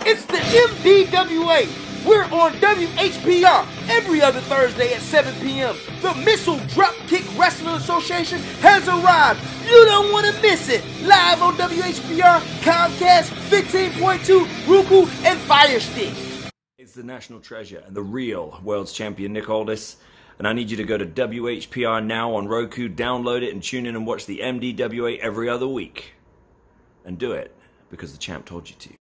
It's the MDWA. We're on WHPR every other Thursday at 7 p.m. The Missile Dropkick Wrestling Association has arrived. You don't want to miss it. Live on WHPR, Comcast, 15.2, Roku, and Fire Stick. It's the national treasure and the real world's champion, Nick Aldis. And I need you to go to WHPR now on Roku, download it, and tune in and watch the MDWA every other week. And do it because the champ told you to.